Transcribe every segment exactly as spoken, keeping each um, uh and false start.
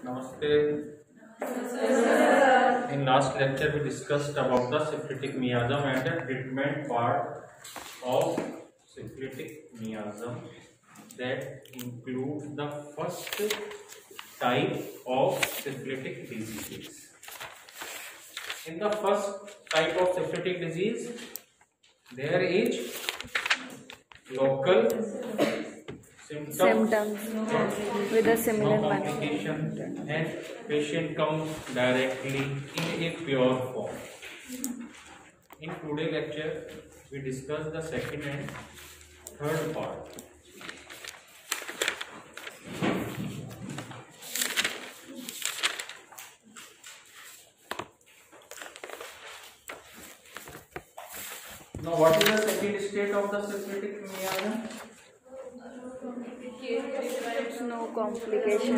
Namaste. In last lecture, we discussed about the syphilitic miasm and the treatment part of syphilitic miasm. That includes the first type of syphilitic disease. In the first type of syphilitic disease, there is local symptoms, symptoms with a similar no complication, and patient comes directly in a pure form. In today's lecture, we discuss the second and third part. Now, what is the second state of the syphilitic miasm? No complication.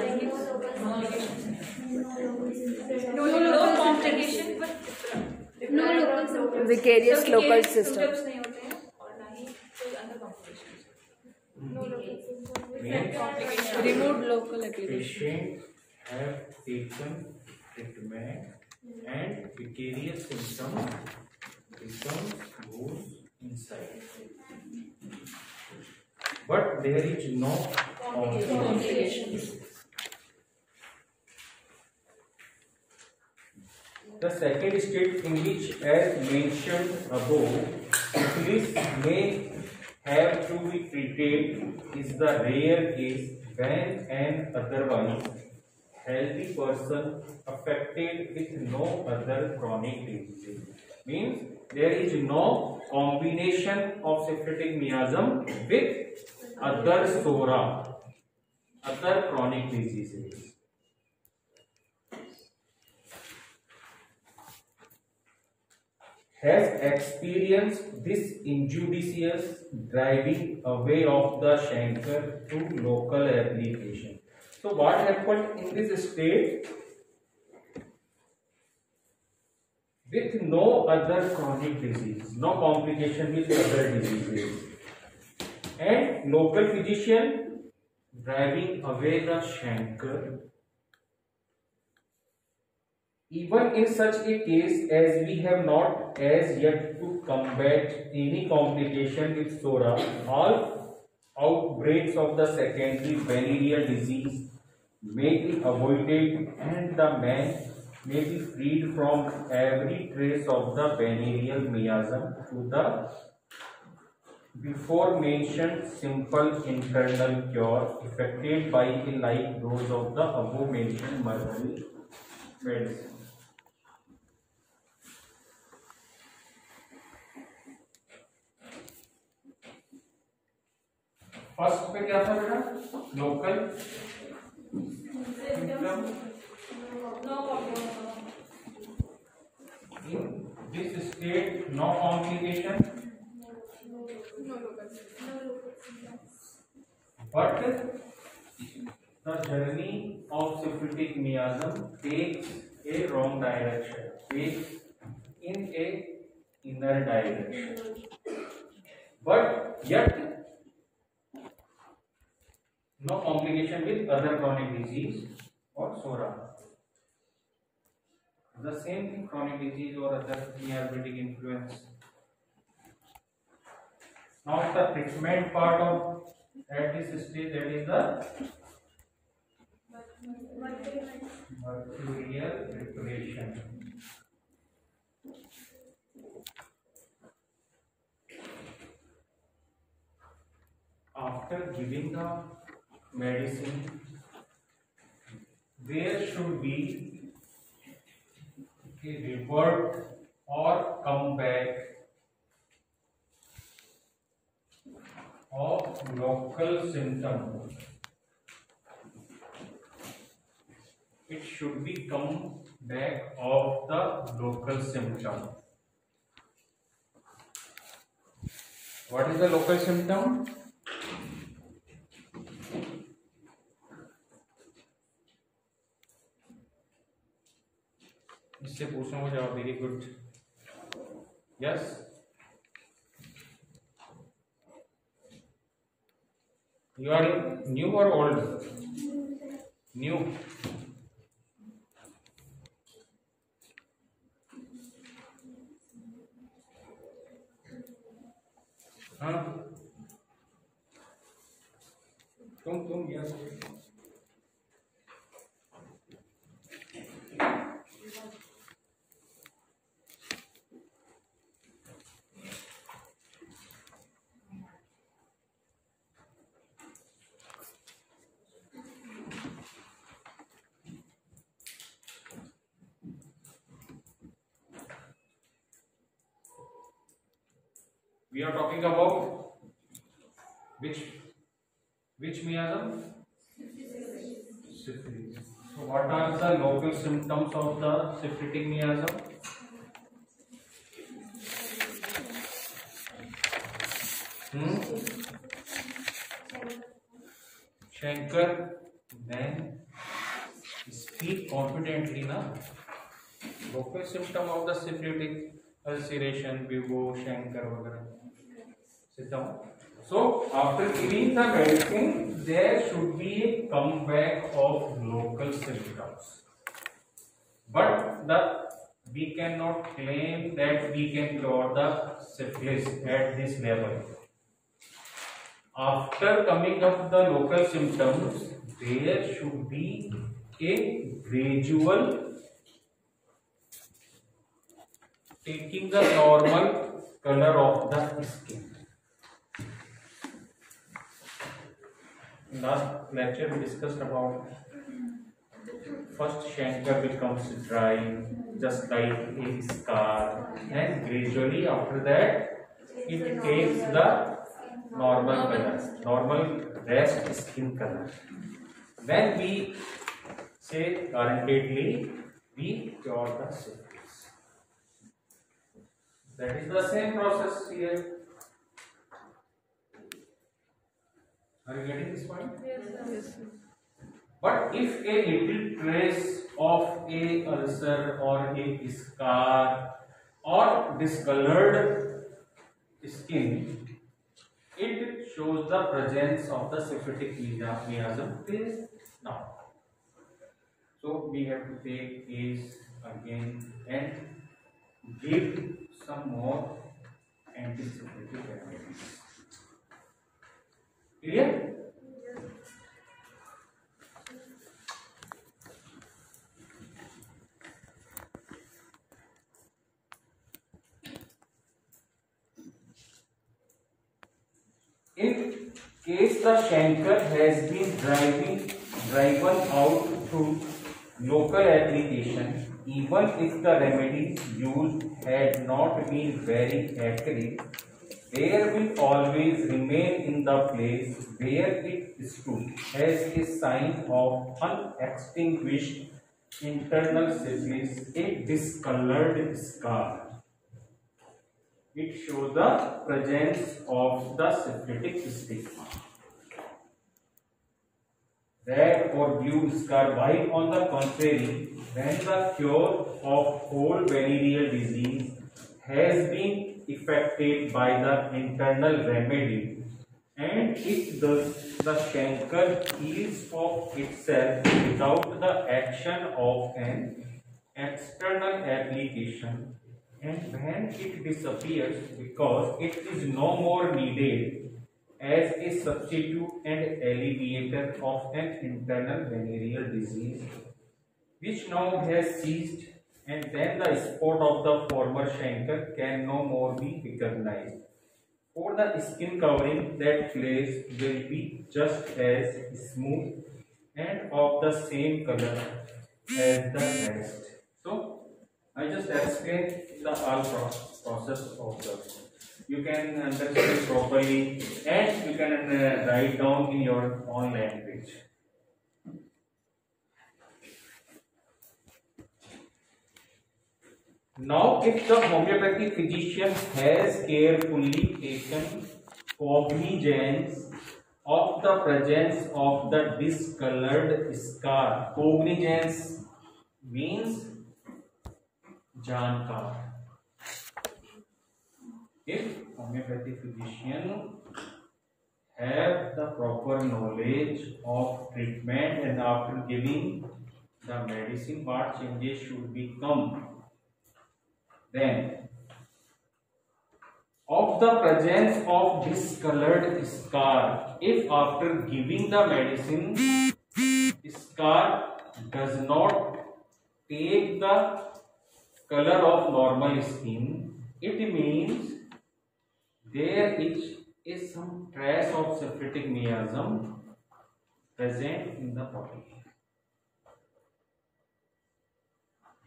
No, no, no complication, but no local Vicarious local system. symptoms नहीं होते हैं और ना ही कोई अंदर complications. No local complication. Removed local application. Patient have taken treatment and vicarious symptom becomes goes inside, but there is no complication. The second state, in which, as mentioned above, syphilis may have to be treated, is the rare case when an otherwise healthy person affected with no other chronic disease. Means there is no combination of syphilitic miasm with other sora, other chronic diseases. Has experienced this injudicious driving away of the chancre through local application. So what happened in this state? With no other chronic disease, no complication with other diseases, and local physician driving away the chancre. Even in such a case, as we have not as yet to combat any complication with sora, all outbreaks of the secondary venereal disease may be avoided and the man may be freed from every trace of the venereal miasm through the before mentioned simple internal cure effected by a like dose of the above mentioned mercury medicine. First पे क्या था बेटा? Local symptom. In this state, no complication, but the journey of syphilitic miasm takes a wrong direction, takes in a inner direction, but yet no complication with other chronic disease or sora. The same thing, chronic disease or other diabetic influence. Now the treatment part of at this stage, that is the mercurial preparation. After giving the medicine, there should be a revert or comeback of local symptom. It should be come back of the local symptom. What is the local symptom? इससे पूछना हो जवाब. Very good. Yes. You are new or old? New. We are talking about which which miasm? Syphilis. So what are the local symptoms of the syphilitic miasm? Hmm? Shankar, then speak confidently na. Local symptom of the syphilitic ulceration, Bibo, Shankar, वगैरह. Sit down. So after giving the medicine, there should be a comeback of local symptoms. But the we cannot claim that we can cure the syphilis at this level. After coming up the local symptoms, there should be a gradual taking the normal color of the skin. In last lecture we discussed about first Shankar becomes dry just like a scar, and gradually after that it takes the normal color, normal rest skin color. Then we say guaranteedly we cure the syphilis. That is the same process here. Are you getting this point? Yes. But if a little trace of a ulcer or a scar or discolored skin, it shows the presence of the syphilis miasm till now. So we have to take case again and give some more antiseptic remedies. Clear? In case the Shankar has been driving, driven out through local application, even if the remedies used had not been very accurate, there will always remain in the place where it stood as a sign of unextinguished internal syphilis, a discolored scar. It shows the presence of the syphilitic stigma. Red or blue scar, while on the contrary, when the cure of whole venereal disease has been effected by the internal remedy, and if the, the Shankar heals of itself without the action of an external application, and when it disappears because it is no more needed as a substitute and alleviator of an internal venereal disease which now has ceased, and then the spot of the former Shankar can no more be recognized. For the skin covering, that place will be just as smooth and of the same color as the rest. So I just explained the whole process of the. You can understand properly and you can uh, write down in your own language. Now, if the homeopathic physician has carefully taken cognizance of the presence of the discolored scar, cognizance means jankar. If homeopathic physician have the proper knowledge of treatment and after giving the medicine what changes should become, then of the presence of discolored scar, if after giving the medicine scar does not take the color of normal skin, it means there is, is some trace of syphilitic miasm present in the body.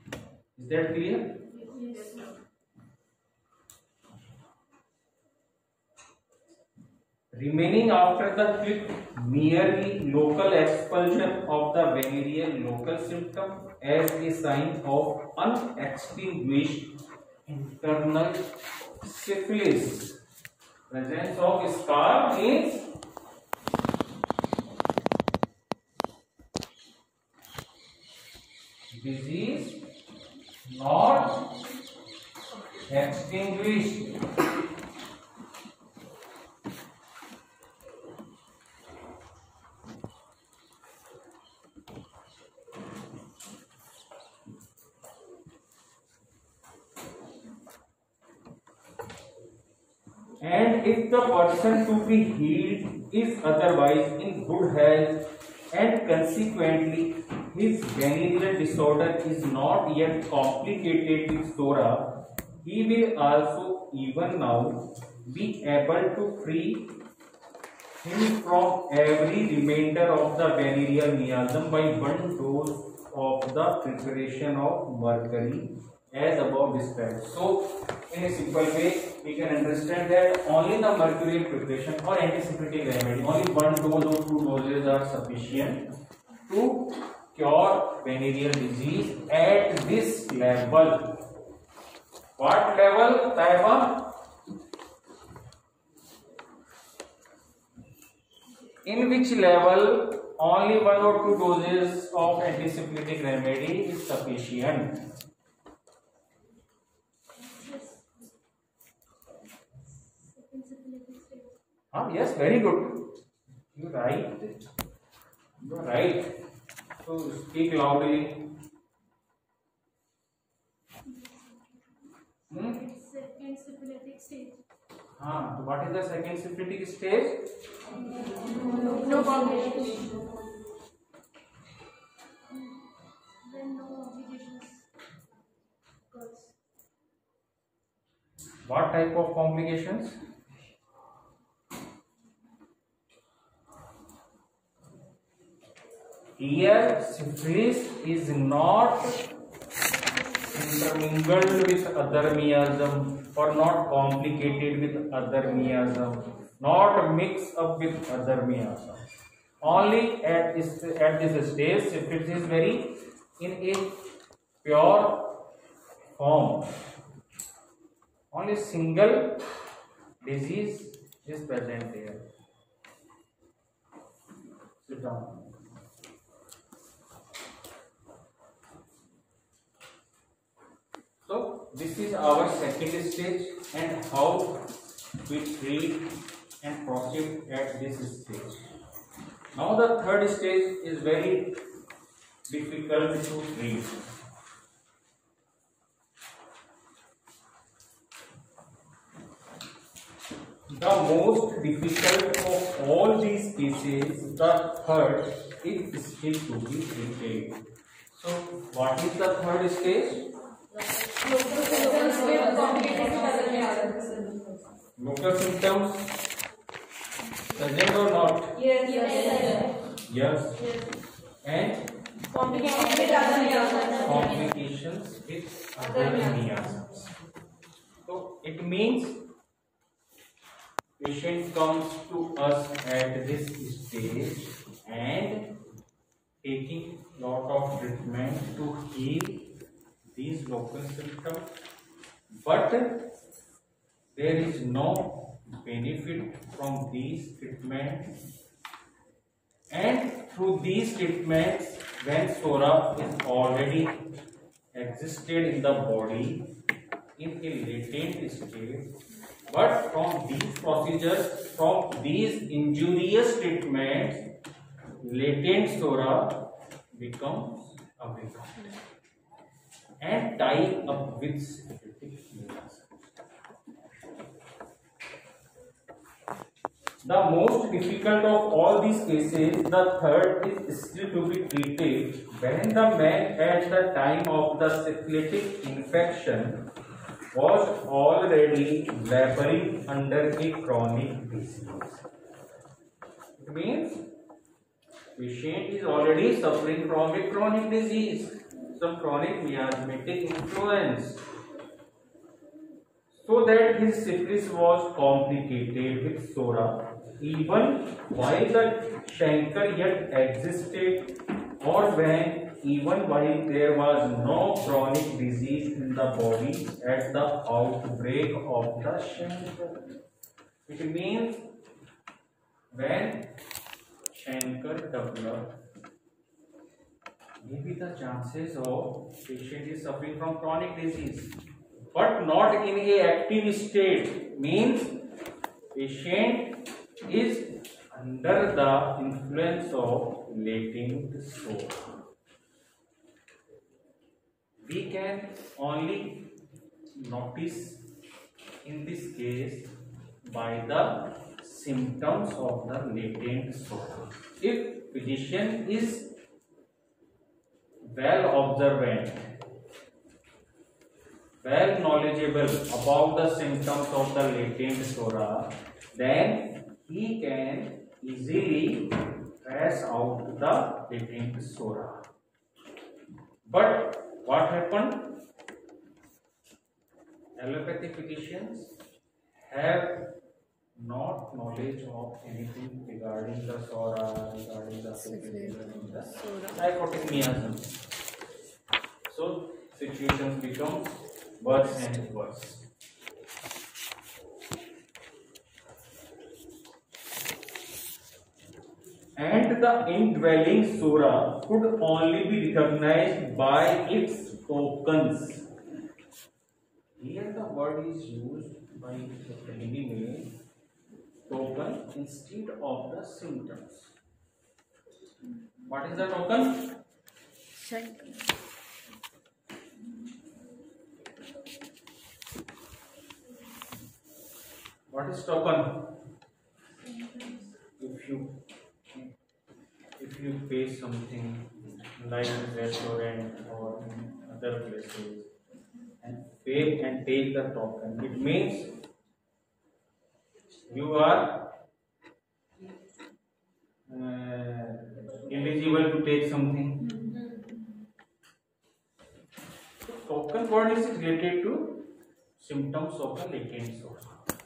Is that clear? Yes. remaining after the clip merely local expulsion of the venereal local symptom as a sign of unextinguished internal syphilis. Presence of scar means disease not extinguished. And if the person to be healed is otherwise in good health and consequently his venereal disorder is not yet complicated with Sora, he will also even now be able to free him from every remainder of the venereal miasm by one dose of the preparation of mercury as above described. So, in a simple way, we can understand that only the mercurial preparation or antiseptic remedy, only one dose or two doses are sufficient to cure venereal disease at this level. What level, Taiwan? In which level only one or two doses of antiseptic remedy is sufficient? Ah, yes, very good. You're right. You're right. So speak loudly. Hmm? Second syphilitic stage. Ah, so what is the second syphilitic stage? No complications. Then no complications. Occurs. What type of complications? Here, syphilis is not intermingled with other miasm or not complicated with other miasm, not mixed up with other miasm. Only at this, at this stage, syphilis is very in a pure form. Only single disease is present here. Sit down. So this is our second stage and how we treat and proceed at this stage. Now the third stage is very difficult to treat. The most difficult of all these cases, the third, is still to be treated. So what is the third stage? Local symptoms present or not? Yes. Yes. Yes. Yes. And Complications with other miasms. complications with other miasms. So it means patient comes to us at this stage and taking lot of treatment to heal these local symptoms, but there is no benefit from these treatments, and through these treatments, when Sora is already existed in the body in a latent state, but from these procedures, from these injurious treatments, latent Sora becomes awakened and tie up with syphilitic miasm. The most difficult of all these cases, the third, is still to be treated when the man at the time of the syphilitic infection was already laboring under a chronic disease. It means patient is already suffering from a chronic disease, some chronic miasmatic influence, so that his syphilis was complicated with Sora even while the chancre yet existed, or when even while there was no chronic disease in the body at the outbreak of the chancre. It means when chancre developed, maybe the chances of patient is suffering from chronic disease, but not in a active state, means patient is under the influence of latent sore. We can only notice in this case by the symptoms of the latent sore. If physician is well observant, well knowledgeable about the symptoms of the latent sore, then he can easily trace out the latent sore. But what happened? Allopathic physicians have not knowledge of anything regarding the sora, regarding the psychotic miasm. So situations become worse and worse. And the indwelling sora could only be recognized by its tokens. Here the word is used by the enemy token instead of the symptoms. What is the token? What is token? If you if you pay something like a restaurant or in other places and pay and take the token, it means you are uh, eligible to take something. Token word is related to symptoms of the latent sore.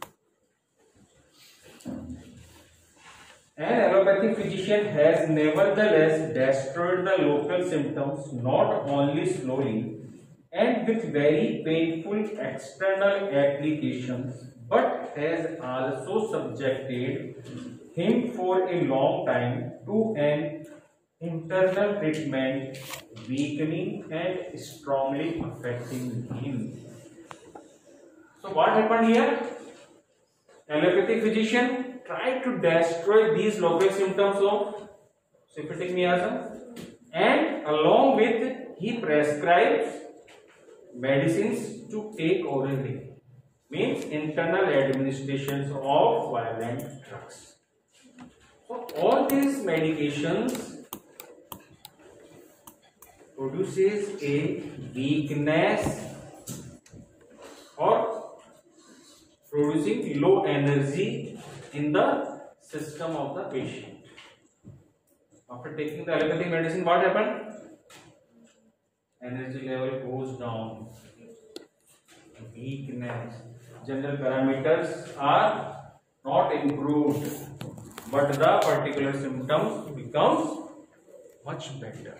An allopathic physician has nevertheless destroyed the local symptoms not only slowly and with very painful external applications, but has also subjected him for a long time to an internal treatment, weakening and strongly affecting him. So what happened here? Allopathic physician tried to destroy these local symptoms of symphatic miasm, and along with he prescribes medicines to take orally, means internal administrations of violent drugs. So all these medications produces a weakness or producing low energy in the system of the patient. After taking the allopathic medicine, what happened? Energy level goes down. Weakness. General parameters are not improved, but the particular symptoms becomes much better.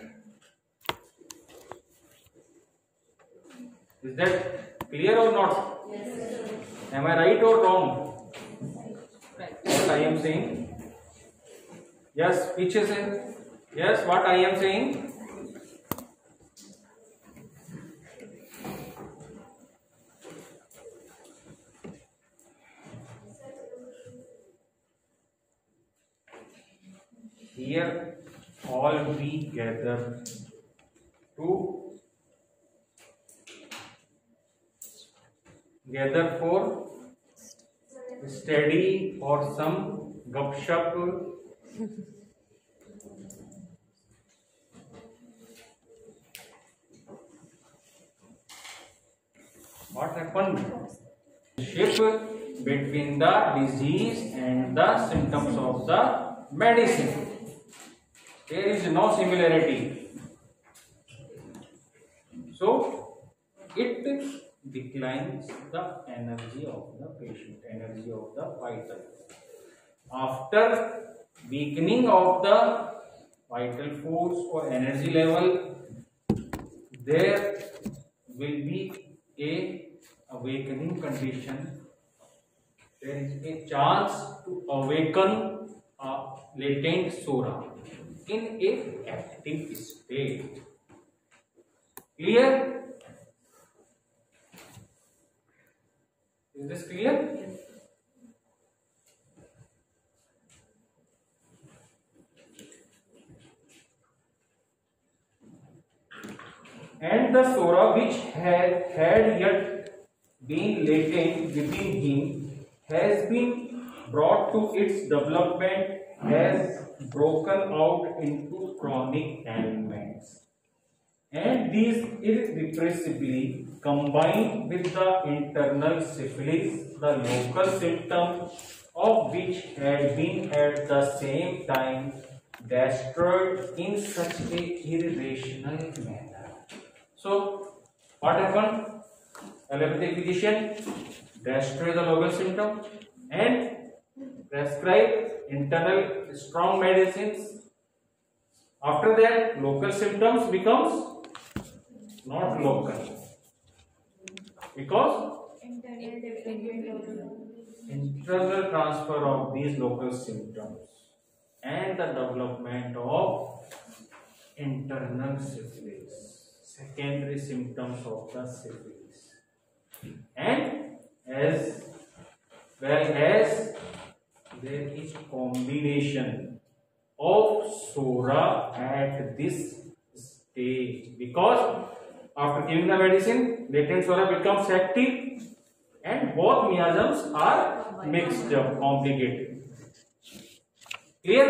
Is that clear or not? Yes. Am I right or wrong? What I am saying? Yes, which is it? Yes, what I am saying? Here all we gather to gather for study or some gupshup. What happened? Shift between the disease and the symptoms of the medicine. There is no similarity. So it declines the energy of the patient, energy of the vital. after weakening of the vital force or energy level, there will be a awakening condition. There is a chance to awaken a latent sora in a active state. Clear? Is this clear? And the sora which had, had yet been latent within him has been brought to its development, has broken out into chronic ailments, and these irrepressibly combined with the internal syphilis, the local symptoms of which had been at the same time destroyed in such a irrational manner. So, what happened? Allopathic physician destroy the local symptom and prescribe internal strong medicines. After that, local symptoms becomes not local because internal transfer of these local symptoms and the development of internal syphilis, secondary symptoms of the syphilis, and as well as there is combination of sora at this stage, because after giving the medicine, latent sora becomes active and both miasms are mixed up, complicated. Clear?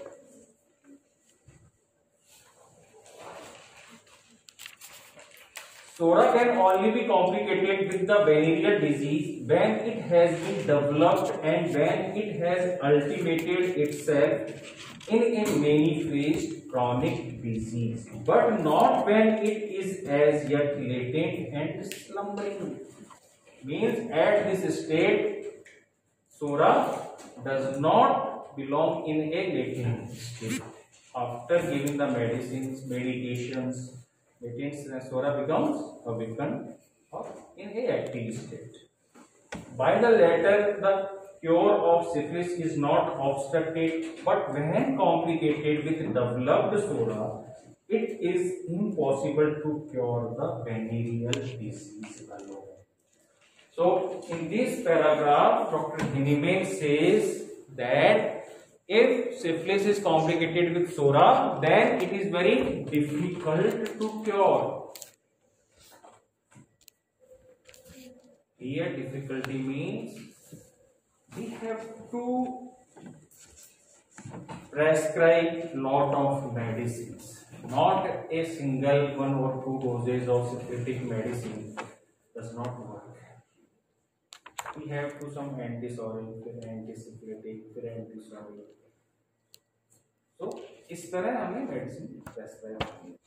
Sora can only be complicated with the venereal disease when it has been developed and when it has ultimated itself in a many-phased chronic disease, but not when it is as yet latent and slumbering. Means at this state, sora does not belong in a latent state. After giving the medicines, medications, latent sora becomes awakened or in a active state. By the latter, the cure of syphilis is not obstructed, but when complicated with developed sora, it is impossible to cure the venereal disease alone. So, in this paragraph, Doctor Hiniman says that if syphilis is complicated with sora, then it is very difficult to cure. Here, difficulty means we have to prescribe lot of medicines, not a single one or two doses of syphilitic medicine does not work. We have to some anti-soral, फिर anti-syphilitic, फिर anti-soral. So इस तरह हमें medicine prescribe करनी है.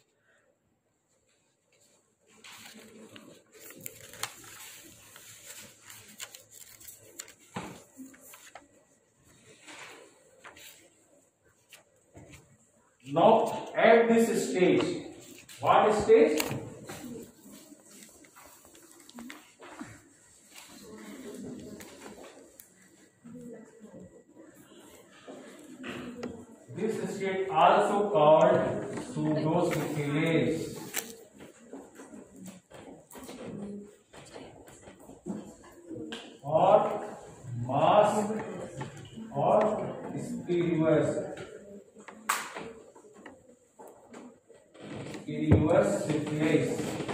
Now at this stage, what stage? This state also called pseudosyphilis or mask or spurious spurious syphilis.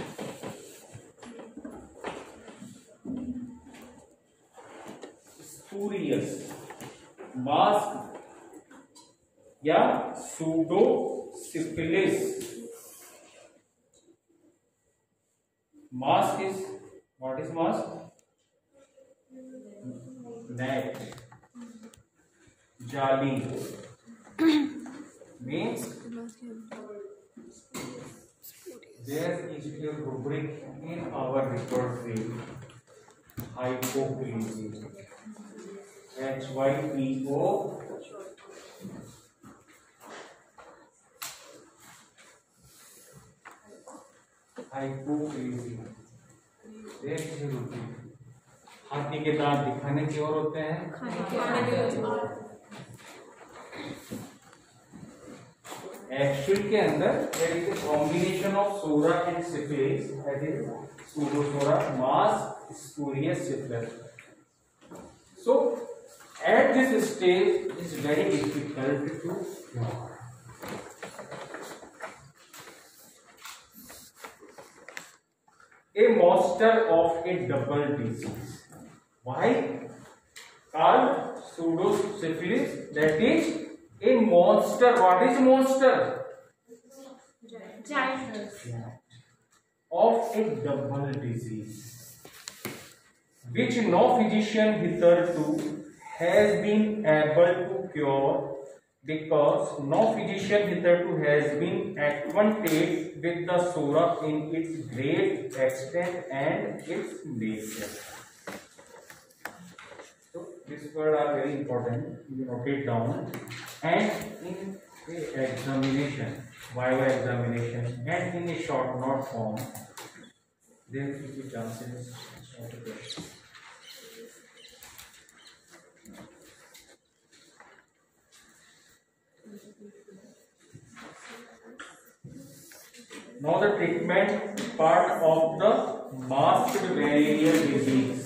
Spurious, mask या pseudosyphilis. Mask is, what is mask? Net, jali means there is a rubric in our repertoire, hypocrisy. H Y P O hypoplegia. हाथी के दांत दिखाने की ओर होते हैं, actual के अंदर there is a combination of sora and syphilis, that is pseudosora, mass spurious syphilis. So at this stage it is very difficult to cure. A monster of a double disease. Why? Called pseudosyphilis, that is a monster. What is monster? Giant. Of a double disease, which no physician hitherto has been able to cure, because no physician hitherto has been acquainted with the sora in its great extent and its nature. So this word are very important. You note it down. And in a examination, viva examination, and in a short note form, there will be chances of a question. Now the treatment part of the masked venereal disease.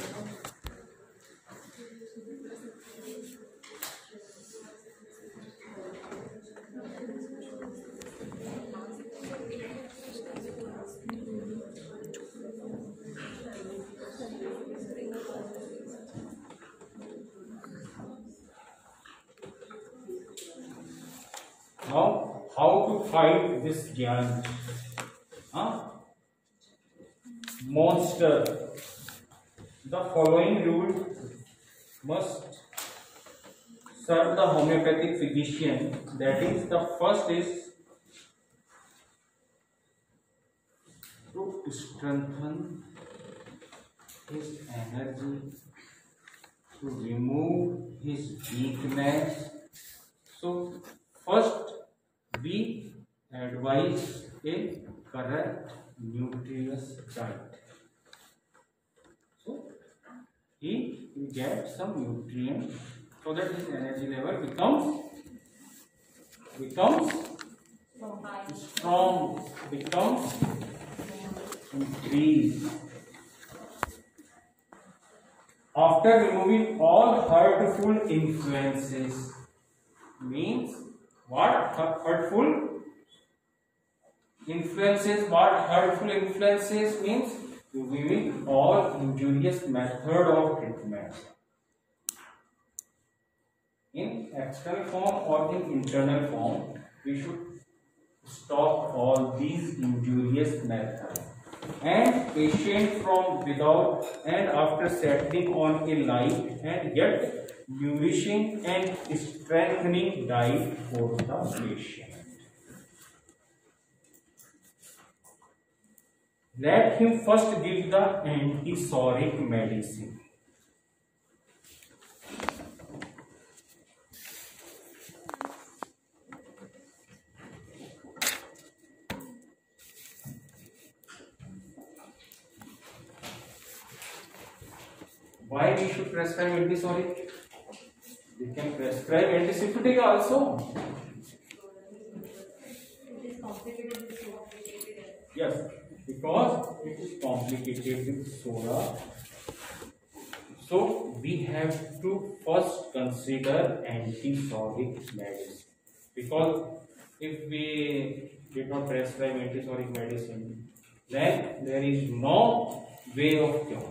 Now, how to fight this giant? Huh? Monster. The following rule must serve the homeopathic physician. That is, the first is to strengthen his energy, to remove his weakness. So, first we advise a correct nutritious diet. So he will get some nutrient so that his energy level becomes becomes strong, becomes increased. After removing all hurtful influences, means what? Hurtful influences. What hurtful influences means? Removing all injurious method of treatment in external form or in internal form. We should stop all these injurious methods, and patient from without and after settling on a light and yet nourishing and strengthening diet for the patient. Let him first give the antisoric medicine. Why we should prescribe antisoric? We can prescribe antisyphilitic also. Yes, because it is complicated with soda. So we have to first consider antisoric medicine. Because if we did not prescribe antisoric medicine, then there is no way of cure.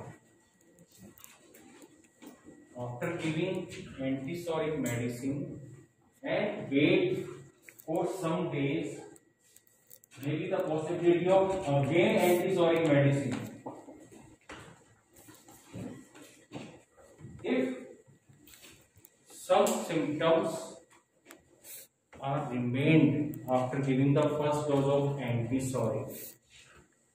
After giving antisoric medicine and wait for some days, maybe the possibility of again antisoric medicine. If some symptoms are remained after giving the first dose of antisoric,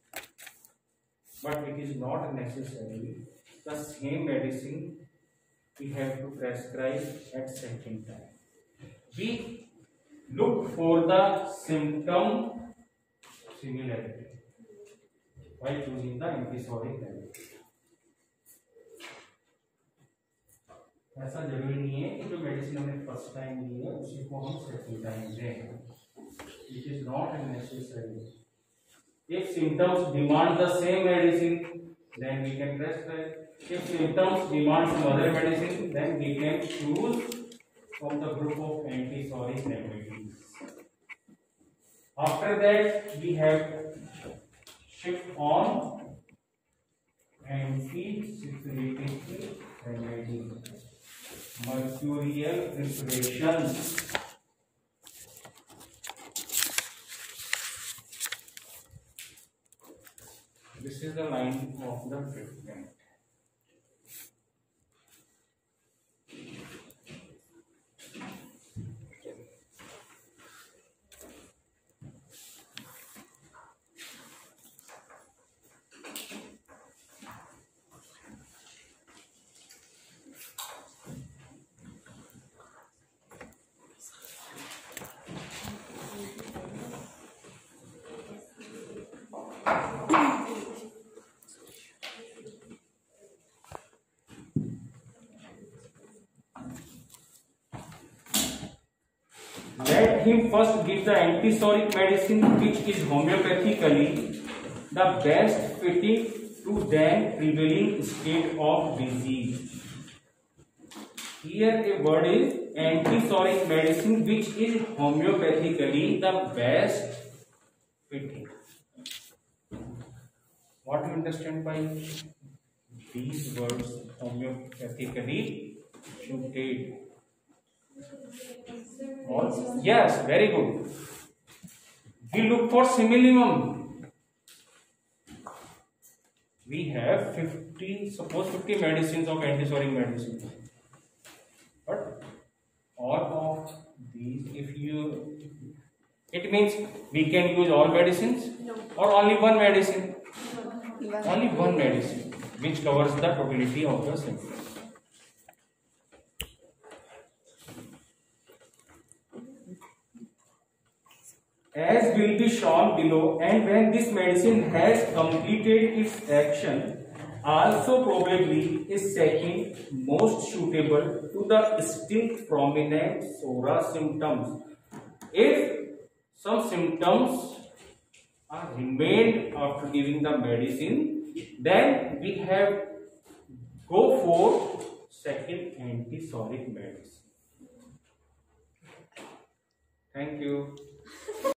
but it is not necessary the same medicine we have to prescribe at second time. We look for the symptom similarity while choosing the antipsoric medicine. ऐसा जरूरी नहीं है कि जो medicine हमने first time ली है उसी को हम सेकंड टाइम दें. It is not necessary. If symptoms demand the same medicine, then we can prescribe. If symptoms demand some other medicine, then we can choose from the group of antisoric remedies. After that, we have shift on anti-syphilitic remedy, mercurial preparation. This is the line of the treatment. Let him first give the antisoric medicine which is homeopathically the best fitting to then prevailing state of disease. Here a word is antisoric medicine which is homeopathically the best fitting. What do you understand by these words? Homeopathically suited. All? Yes, very good. We look for similimum. We have fifty, suppose fifty medicines of antisoric medicine. But all of these, if you, it means we can use all medicines or only one medicine? Only one medicine which covers the totality of the symptoms. As will be shown below, and when this medicine has completed its action, also probably is second most suitable to the still prominent psora symptoms. If some symptoms are remained after giving the medicine, then we have go for second antisoric medicine. Thank you.